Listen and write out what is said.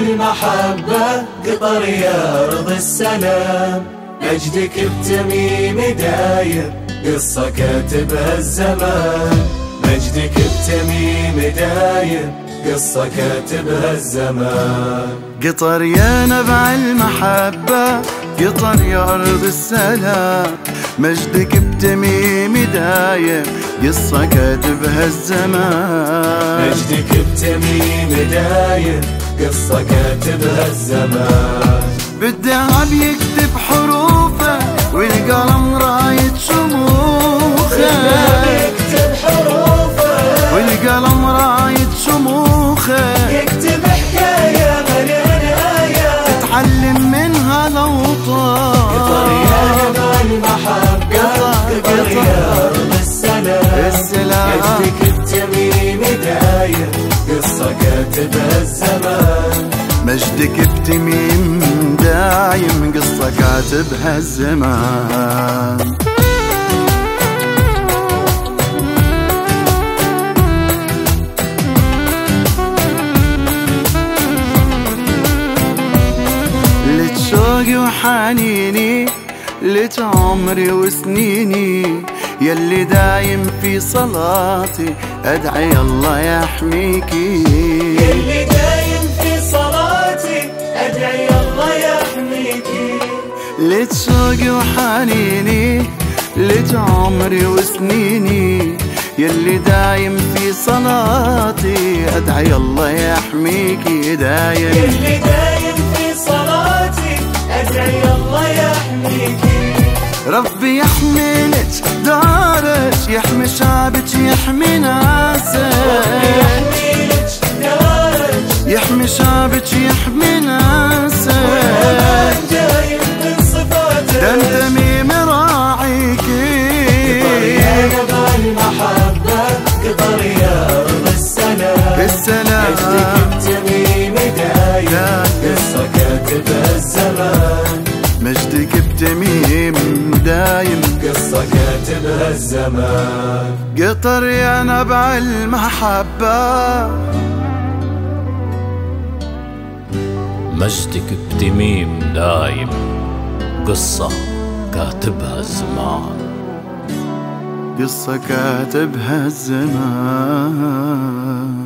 المحبة قطر يا أرض السلام، مجدك بتميم داير قصة كاتبها الزمان، مجدك بتميم داير قصة كاتبها الزمان. قطر يا نبع المحبة، قطر يا أرض السلام، مجدك بتميم داير قصة كاتبها الزمان، مجدك بتميم داير قصة كاتبها الزمان. بالذهب يكتب حروفه والقلم راية شموخه، يكتب حروفه والقلم راية شموخه، يكتب حكاية مليان آيات تتعلم منها الأوطان. قطر يا نبع المحبة، قطر يا أرض السلام، مجدك بتميم داير قصة كاتبها الزمان، مجدك بتميم دايم قصة كاتبها الزمان. لك شوقي وحنيني، لك عمري وسنيني، يلي دايم في صلاتي أدعي الله يحميكي، يلي دايم في صلاتي أدعي الله يحميكي. لك شوقي وحنيني، لك عمري وسنيني، يلي دايم في صلاتي أدعي الله يحميكي دايم، يلي دايم في صلاتي أدعي الله يحميكي. ربي يحملك دارك، يحمي شعبك، يحمي ناسك، يحميلك دارك، يحمي شعبك، يحمي ناسك، دايم من صفاتك تنتمي مراعيكي. قطر يا نبع المحبة، قطر يا أرض السلام، مجدك بتميم داير قصة كاتبها الزمان، مجدك بتميم دايم قصة كاتبها الزمان. قطر يا نبع المحبة، مجدك بتميم دايم قصة كاتبها الزمان، قصة كاتبها الزمان.